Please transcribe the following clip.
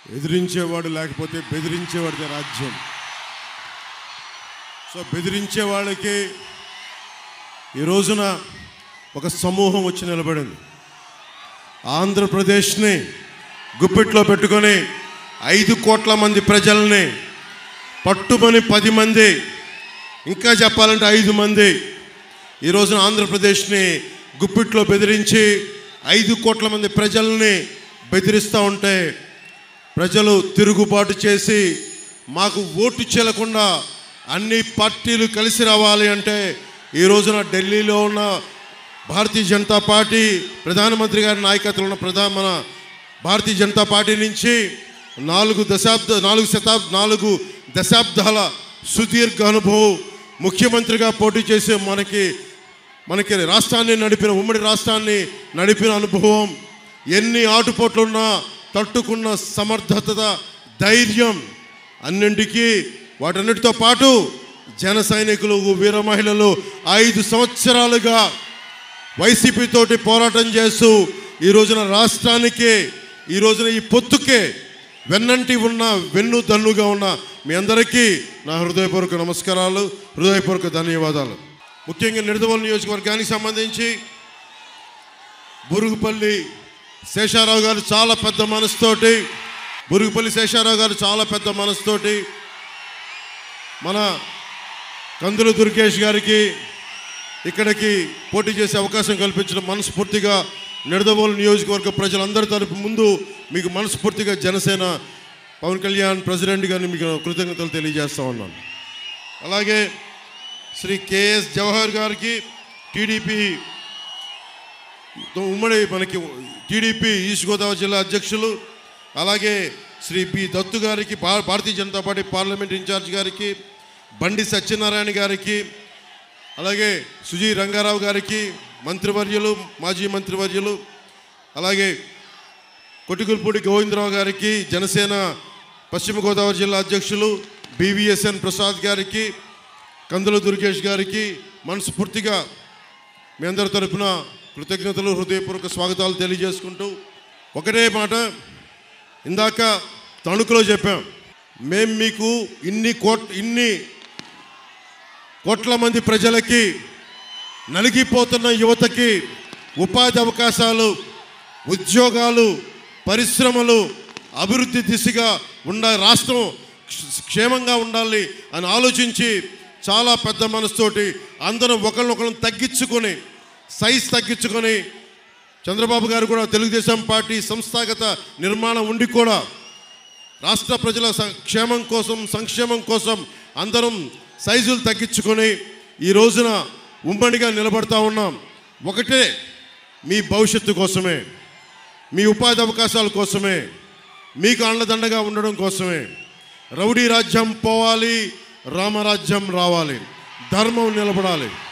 ఎదిరించేవాడు లేకపోతే బెదిరించేవాడిదే రాజ్యం. సో బెదిరించే వాళ్ళకి ఈ రోజున ఒక సమూహం వచ్చి నిలబడింది. ఆంధ్రప్రదేశ్ని గుప్పిట్లో పెట్టుకొని 5 కోట్ల మంది ప్రజల్ని పట్టుమని 10 మంది, ఇంకా చెప్పాలంటే 5 మంది ఈ రోజున ఆంధ్రప్రదేశ్ని గుప్పిట్లో బెదిరించి 5 కోట్ల మంది ప్రజల్ని బెదిరిస్తూ ఉంటే ప్రజలు తిరుగుబాటు చేసి మాకు ఓటు చెల్లకుండా అన్ని పార్టీలు కలిసి రావాలి అంటే ఈ రోజున ఢిల్లీలో ఉన్న భారతీయ జనతా పార్టీ ప్రధానమంత్రి గారి నాయకత్వంలో ఉన్న మన భారతీయ జనతా పార్టీ నుంచి 4 దశాబ్దాల సుదీర్ఘ అనుభవం ముఖ్యమంత్రిగా పోటీ చేసే మనకి రాష్ట్రాన్ని నడిపిన, ఉమ్మడి రాష్ట్రాన్ని నడిపిన అనుభవం, ఎన్ని ఆటుపోట్లున్నా తట్టుకున్న సమర్థత, ధైర్యం, అన్నింటికీ వాటన్నిటితో పాటు జన సైనికులు, వీర మహిళలు 5 సంవత్సరాలుగా వైసీపీ తోటి పోరాటం చేస్తూ ఈ రోజున రాష్ట్రానికి, ఈ రోజున ఈ పొత్తుకే వెన్నంటి ఉన్న, వెన్ను దన్నుగా ఉన్న మీ అందరికీ నా హృదయపూర్వక నమస్కారాలు, హృదయపూర్వక ధన్యవాదాలు. ముఖ్యంగా నిడదవోలు నియోజకవర్గానికి సంబంధించి బురుగుపల్లి శేషారావు గారు చాలా పెద్ద మనసుతోటి మన కందుల దుర్గేష్ గారికి ఇక్కడికి పోటీ చేసే అవకాశం కల్పించడం మనస్ఫూర్తిగా నిడదవోలు నియోజకవర్గ ప్రజలందరి తరపు ముందు మీకు మనస్ఫూర్తిగా జనసేన పవన్ కళ్యాణ్ ప్రెసిడెంట్ గారిని మీకు కృతజ్ఞతలు తెలియజేస్తా ఉన్నాను. అలాగే శ్రీ కేఎస్ జవహర్ గారికి టీడీపీ ఉమ్మడి మనకి టీడీపీ ఈస్ట్ గోదావరి జిల్లా అధ్యక్షులు, అలాగే శ్రీ పి దత్తు గారికి Bharatiya Janata party parliament incharge గారికి, బండి సత్యనారాయణ గారికి, అలాగే సుజీ రంగారావు గారికి మంత్రివర్యులు, మాజీ మంత్రివర్యులు, అలాగే కొట్టిగుల్పూడి గోవిందరావు గారికి జనసేన పశ్చిమ గోదావరి జిల్లా అధ్యక్షులు, బివిఎస్ఎన్ ప్రసాద్ గారికి, కందుల దుర్గేష్ గారికి మనస్ఫూర్తిగా మీ అందరి తరపున కృతజ్ఞతలు, హృదయపూర్వక స్వాగతాలు తెలియజేసుకుంటూ ఒకటే మాట ఇందాక తణుకులో చెప్పాం, మేము మీకు ఇన్ని కోట్ల మంది ప్రజలకి, నలిగిపోతున్న యువతకి ఉపాధి అవకాశాలు, ఉద్యోగాలు, పరిశ్రమలు, అభివృద్ధి దిశగా రాష్ట్రం క్షేమంగా ఉండాలి అని ఆలోచించి చాలా పెద్ద మనసుతోటి అందరం ఒకరినొకరు తగ్గించుకొని, సైజ్ తగ్గించుకొని, చంద్రబాబు గారు కూడా తెలుగుదేశం పార్టీ సంస్థాగత నిర్మాణం ఉండి కూడా రాష్ట్ర ప్రజల క్షేమం కోసం, సంక్షేమం కోసం అందరం సైజులు తగ్గించుకొని ఈ రోజున ఉమ్మడిగా నిలబడతా ఉన్నాం. ఒకటే, మీ భవిష్యత్తు కోసమే, మీ ఉపాధి అవకాశాల కోసమే, మీకు అండదండగా ఉండడం కోసమే. రౌడీ రాజ్యం పోవాలి, రామరాజ్యం రావాలి, ధర్మం నిలబడాలి.